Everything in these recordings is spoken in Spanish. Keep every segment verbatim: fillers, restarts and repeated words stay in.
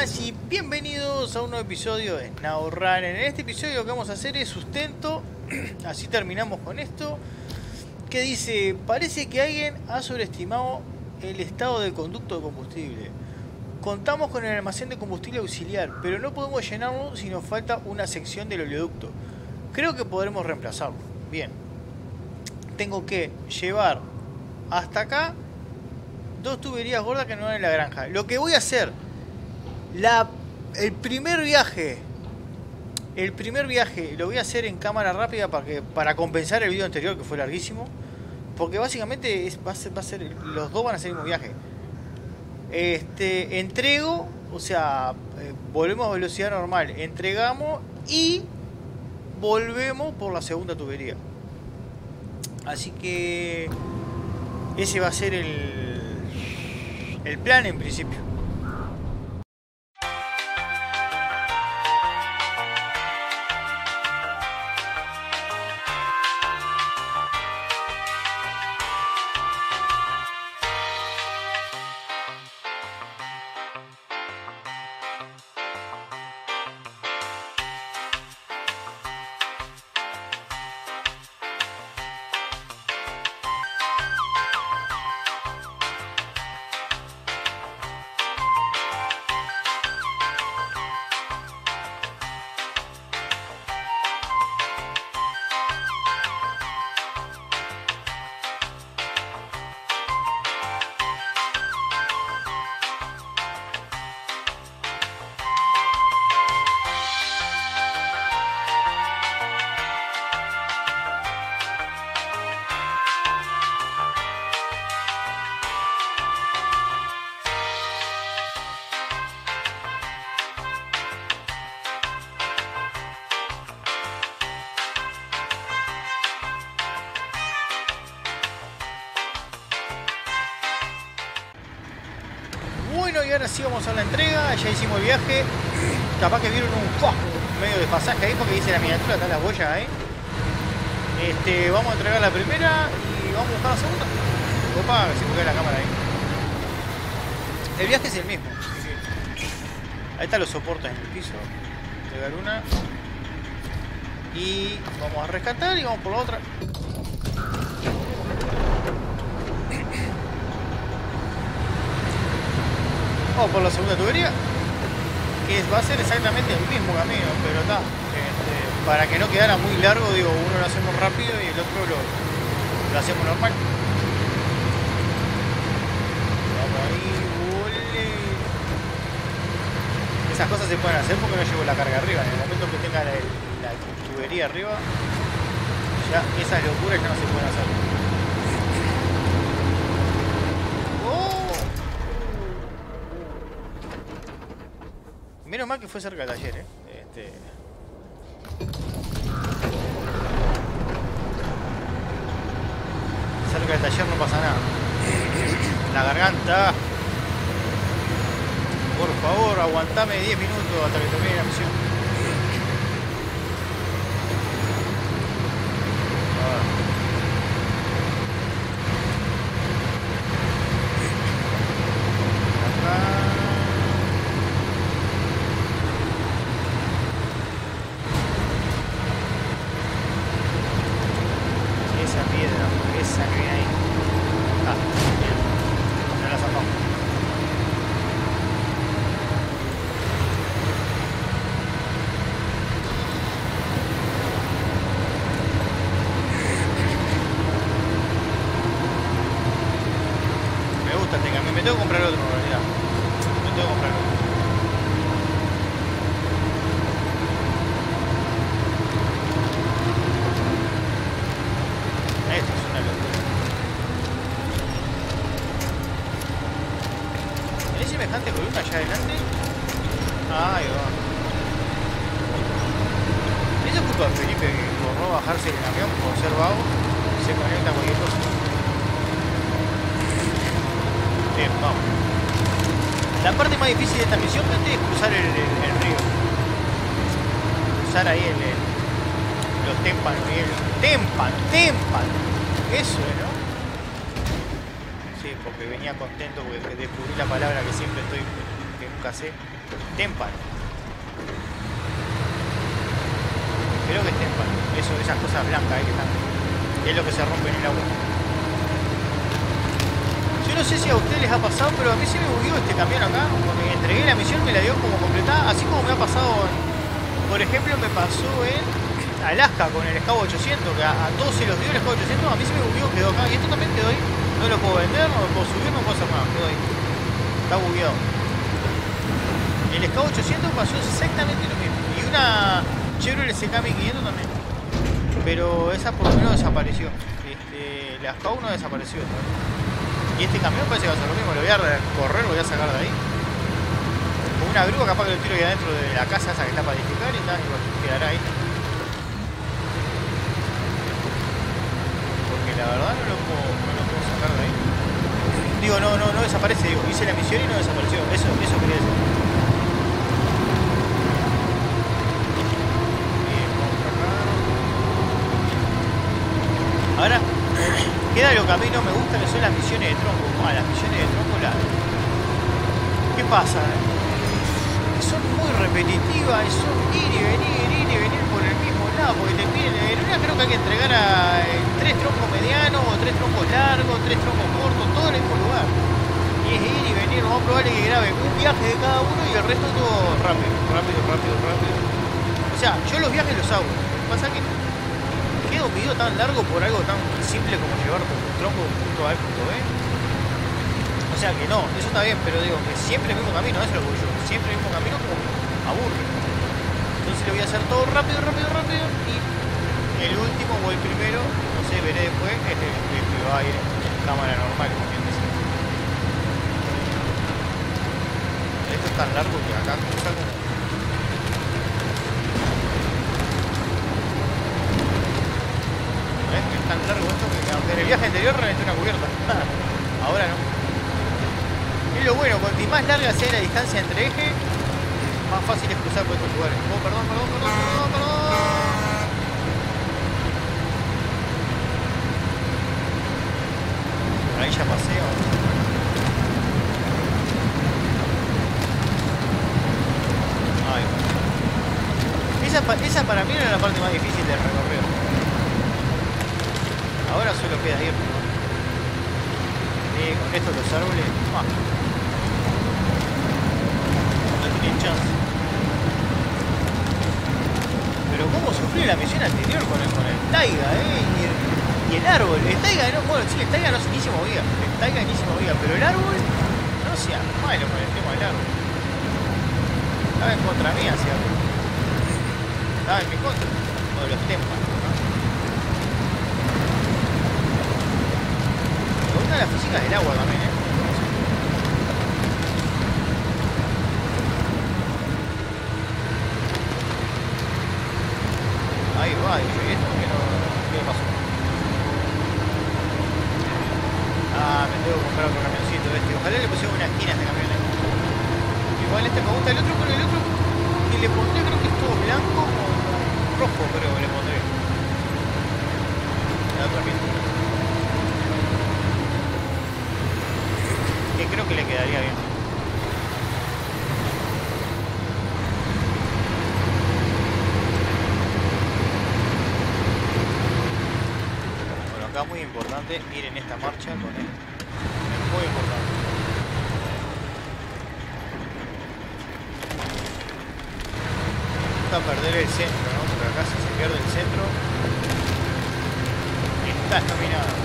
buenas y bienvenidos a un nuevo episodio de SnowRunner. En este episodio lo que vamos a hacer es sustento, así terminamos con esto, que dice: parece que alguien ha sobreestimado el estado del conducto de combustible. Contamos con el almacén de combustible auxiliar, pero no podemos llenarlo si nos falta una sección del oleoducto. Creo que podremos reemplazarlo. Bien, tengo que llevar hasta acá dos tuberías gordas que no van en la granja. Lo que voy a hacer, la, el primer viaje, el primer viaje lo voy a hacer en cámara rápida para que para compensar el video anterior que fue larguísimo, porque básicamente es, va, a ser, va a ser, los dos van a ser el mismo viaje. Este, entrego, o sea, eh, volvemos a velocidad normal, entregamos y volvemos por la segunda tubería. Así que ese va a ser el, el plan en principio. Bueno, y ahora sí vamos a la entrega. Ya hicimos el viaje. Capaz que vieron un ¡fua! medio de pasaje ahí porque dice la miniatura, está la huella ahí. Este, vamos a entregar la primera y vamos a buscar la segunda. Opa, que se me cae la cámara ahí. El viaje es el mismo. Ahí están los soportes en el piso. Entregar una. Y vamos a rescatar y vamos por la otra. Vamos por la segunda tubería, que va a ser exactamente el mismo camino, pero está, este, para que no quedara muy largo, digo, uno lo hacemos rápido y el otro lo, lo hacemos normal. Vamos ahí, ole. Esas cosas se pueden hacer porque no llevo la carga arriba. En el momento que tenga la, la tubería arriba, ya esas locuras ya no se pueden hacer. Menos mal que fue cerca del taller, eh. Este... Cerca del taller no pasa nada. La garganta. Por favor, aguantame diez minutos hasta que termine la misión. Me tengo que comprar otro en realidad. Me tengo que comprar otro. Esto es una locura. ¿Tenés semejante columna allá adelante? Ah, ahí va. Eso es culpa de Felipe, que borró bajarse del camión por ser vago. Se conecta a cualquier cosa. Bien, vamos. La parte más difícil de esta misión, gente, es cruzar el, el, el río. Cruzar ahí el, el, los témpanos. El, témpano, témpano. Eso, ¿no? Sí, porque venía contento porque descubrí la palabra que siempre estoy, que nunca sé. Témpano. Creo que es témpano. Eso, esas cosas blancas ahí que están. Es lo que se rompe en el agua. Yo no sé si a ustedes les ha pasado, pero a mí se me bugueó este camión acá. Cuando entregué la misión me la dio como completada. Así como me ha pasado, en, por ejemplo, me pasó en Alaska con el Scout ochocientos. Que a, a todos se los dio el Scout ochocientos. A mí se me bugueó, quedó acá. Y esto también quedó ahí. No lo puedo vender, no lo puedo subir, no puedo hacer nada. Quedó ahí. Está bugueado. El Scout ochocientos pasó exactamente lo mismo. Y una Chevrolet C K mil quinientos también. Pero esa por lo menos desapareció. Este, la Scout no desapareció. Y este camión parece que va a ser lo mismo. Lo voy a correr, lo voy a sacar de ahí. Con una grúa capaz que lo tiro ahí adentro de la casa esa que está para edificar y tal. Y bueno, quedará ahí. Porque la verdad no lo puedo, no lo puedo sacar de ahí. Digo, no, no, no desaparece. Digo, hice la misión y no desapareció. Eso, eso quería decir. Ahora, queda lo que a mí no me gusta, que son las misiones de tronco. Ah, las misiones de tronco, la... ¿Qué pasa? Son muy repetitivas y son ir y venir, ir y venir por el mismo lado. Porque te piden, en una creo que hay que entregar a tres troncos medianos, o tres troncos largos, tres troncos cortos, todo en el mismo lugar. Y es ir y venir, lo más probable es que grabe un viaje de cada uno y el resto todo rápido, rápido, rápido, rápido. O sea, yo los viajes los hago. Lo que pasa es que queda un video tan largo por algo tan simple como llevar un tronco de un punto A al punto B. O sea que no, eso está bien, pero digo que siempre el mismo camino, eso es lo que yo. Siempre el mismo camino como aburre. Entonces lo voy a hacer todo rápido, rápido, rápido. Y el último o el primero, no sé, veré después, es el que va a ir en cámara normal, como bien decía. Esto es tan largo que acá cruza como... Es tan largo esto que aunque en el viaje anterior reventé una cubierta. Ahora no. Es lo bueno, cuanto más larga sea la distancia entre ejes, más fácil es cruzar por estos lugares. Oh, perdón, perdón, perdón, perdón, perdón. Por ahí ya pasé. Ay, esa, esa para mí era la parte más difícil del recorrido. Ahora solo queda ir. Y con esto los árboles. Ah, no tienen chance. Pero cómo sufrí la misión anterior con el, con el Taiga, eh. Y el, y el árbol. El Taiga no. Bueno, sí, el Taiga no, ni se movía. El Taiga ni se movía. Pero el árbol. No sea malo con el tema del árbol. Estaba en contra mía, ¿cierto? Estaba en mi contra. O de los témpanos. La física del agua también, ¿eh? Ahí va, y esto que no... ¿Qué le pasó? Ah, me tengo que comprar otro camioncito este. Ojalá le pusiera una esquina a este camión. Igual este me gusta el otro, pero el otro que le pondré creo que es todo blanco o rojo, creo que le pondré. La otra pintura. Que creo que le quedaría bien. Bueno, acá muy importante, miren esta marcha con él. Es muy importante. Me gusta perder el centro, ¿no? Porque acá si se pierde el centro, está estaminado.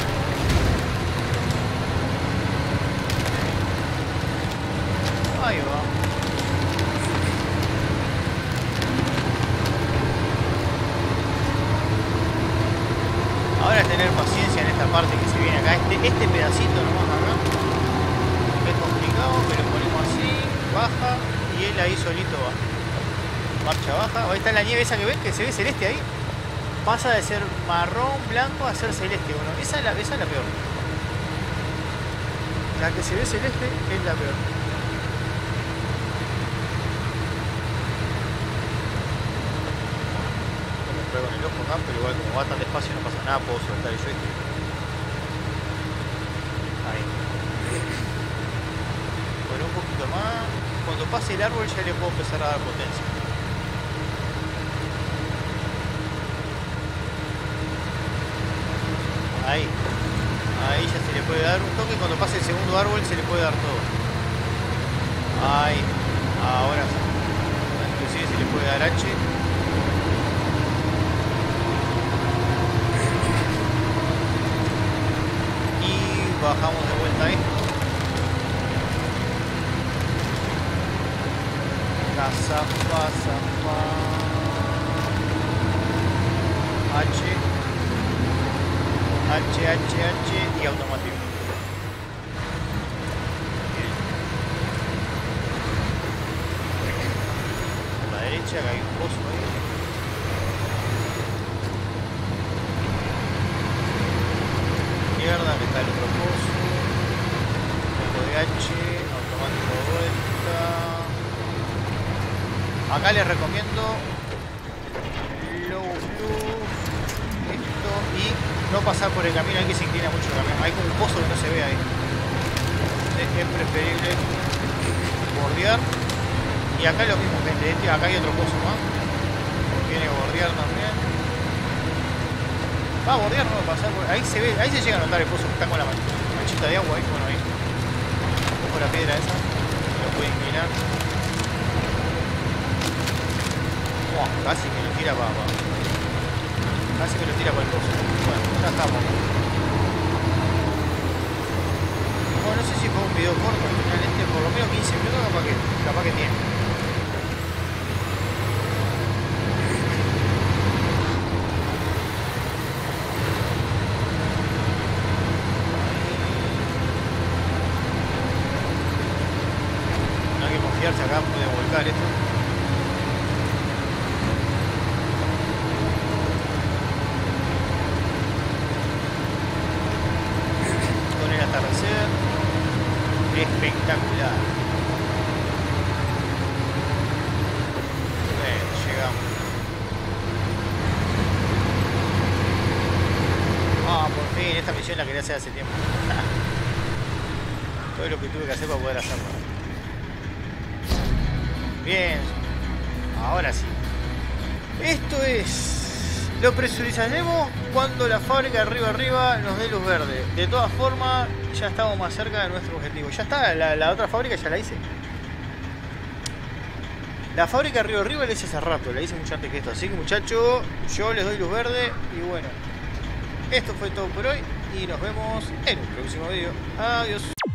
Ahí va. Ahora es tener paciencia en esta parte que se viene acá. Este, este pedacito nomás acá. Es complicado, pero ponemos así, baja y él ahí solito va. Marcha baja. Ahí está la nieve esa que ven, que se ve celeste ahí. Pasa de ser marrón, blanco a ser celeste. Bueno, esa es la, esa es la peor. La que se ve celeste es la peor. Con el ojo acá, pero igual como va tan despacio no pasa nada, puedo soltar el joystick. Ahí. Bueno, un poquito más. Cuando pase el árbol ya le puedo empezar a dar potencia. Ahí. Ahí ya se le puede dar un toque. Cuando pase el segundo árbol se le puede dar todo. Ahí. Ahora sí. Inclusive se le puede dar H. Y bajamos de vuelta esto. Casa, pasa, H. H, H, H y automático. A la derecha, acá hay un pozo ahí. Izquierda, que está el otro pozo. Poco de H, automático de vuelta. Acá les recomiendo low blue, esto y no pasar por el camino, hay que se inclina mucho el camino. Hay como un pozo que no se ve ahí. Es preferible bordear. Y acá es lo mismo, gente. Este, acá hay otro pozo más. Tiene que bordear también. Va a bordear, no va a pasar por... Ahí se ve, ahí se llega a notar el pozo que está con la manchita de agua ahí. Bueno, ahí. Cojo la piedra esa. Lo puede inclinar. Oh, casi me lo tira para abajo. Casi me lo tira para el pozo. Bueno, ya estamos. Bueno, no sé si fue un video corto al final este, por lo menos quince minutos capaz que, capaz que tiene. No hay que confiarse acá, puede volcar esto. Espectacular. Bueno, llegamos. Ah, por fin, esta misión la quería hacer hace tiempo. Todo lo que tuve que hacer para poder hacerlo. Bien. Ahora sí. Esto es... Lo presurizaremos cuando la fábrica arriba arriba nos dé luz verde. De todas formas, ya estamos más cerca de nuestro objetivo. Ya está, la, la otra fábrica ya la hice. La fábrica arriba arriba la hice hace rato, la hice mucho antes que esto. Así que muchachos, yo les doy luz verde. Y bueno, esto fue todo por hoy. Y nos vemos en un próximo video. Adiós.